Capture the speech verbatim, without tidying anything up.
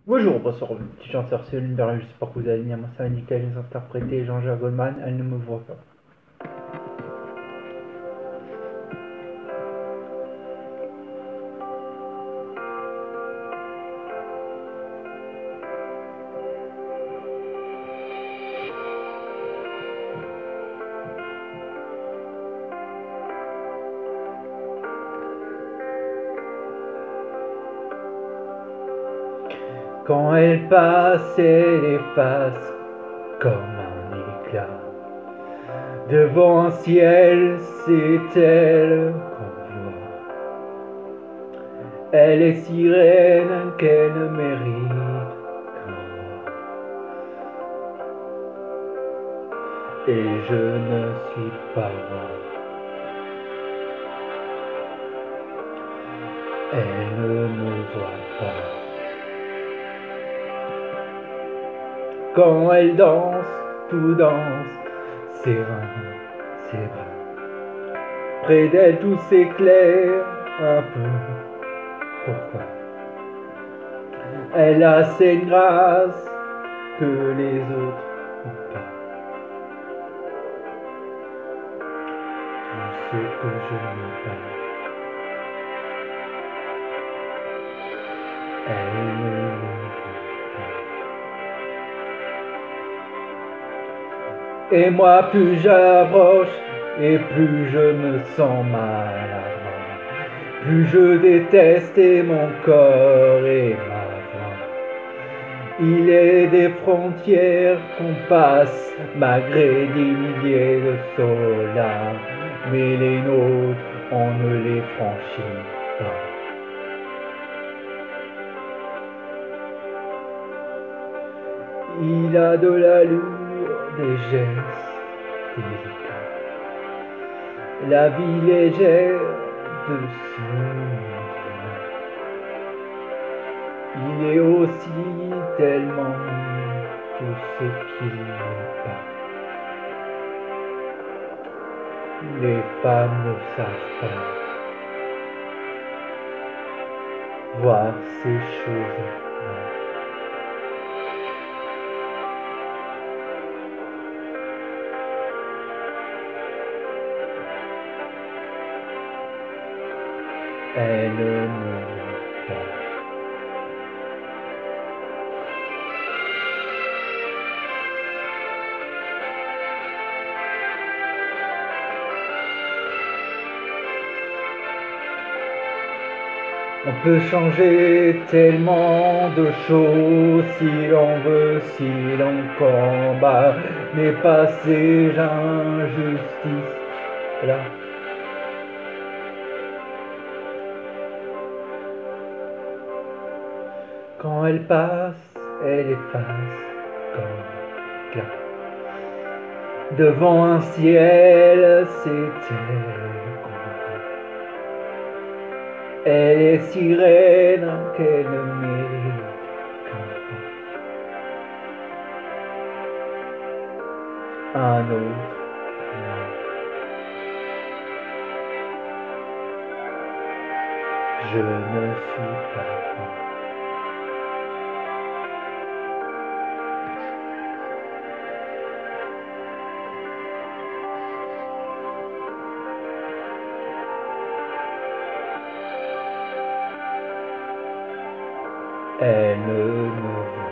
Bonjour, bonsoir, petit chanteur, c'est l'univers, j'espère que vous allez bien. Moi, c'est Annika, les interpréter Jean-Jacques Goldman, elle ne me voit pas. Quand elle passe, elle efface comme un éclat. Devant un ciel, c'est elle qu'on voit. Elle est sirène qu'elle ne mérite qu'un roi. Et je ne suis pas roi. Elle ne me voit pas. Quand elle danse, tout danse, ses reins, ses bras. Près d'elle tout s'éclaire un peu. Pourquoi? Elle a cette grâce que les autres n'ont pas. Tout ce que je n'ai pas, elle ne le voit pas. Et moi, plus j'approche, et plus je me sens maladroit. Plus je déteste et mon corps et ma voix. Il est des frontières qu'on passe malgré des milliers de soldats, mais les nôtres, on ne les franchit pas. Il a de l'allure, des gestes délicats, la vie légère de son. Il est aussi tellement tout ce qu'il n'est pas. Les femmes ne savent pas voir ces choses-là. Elle ne me pas. On peut changer tellement de choses si l'on veut, si l'on combat, mais pas ces injustices là. Quand elle passe, elle efface comme éclat. Devant un ciel, c'est elle qu'on voit. Elle est sirène qu'elle ne mérite qu'un roi. Un autre. Je ne suis pas roi. Elle ne me voit